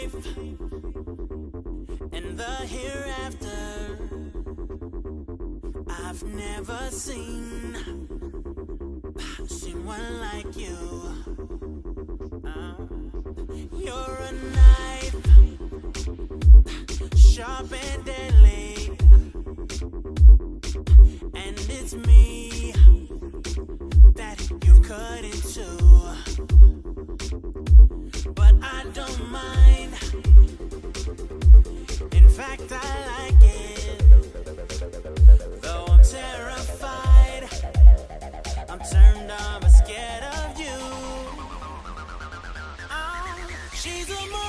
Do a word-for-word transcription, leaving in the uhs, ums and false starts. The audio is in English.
life and the hereafter. I've never seen seen one like you. Uh, you're a knife, sharp and deadly, and it's me that you cut into. But I don't mind. In fact, I like it. Though I'm terrified, I'm turned on but scared of you. Oh, she's a